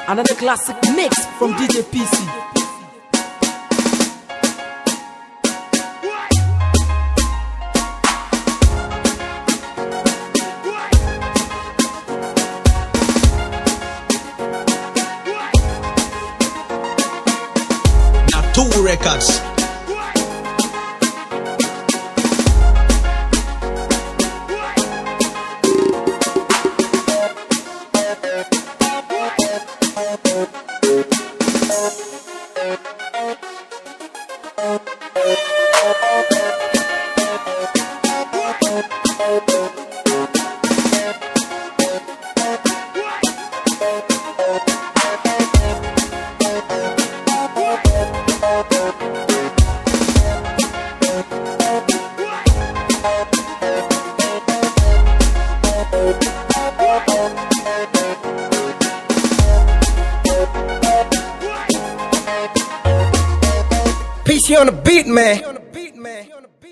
Another classic mix from DJ PC. Now 2 records. PC on the beat, man.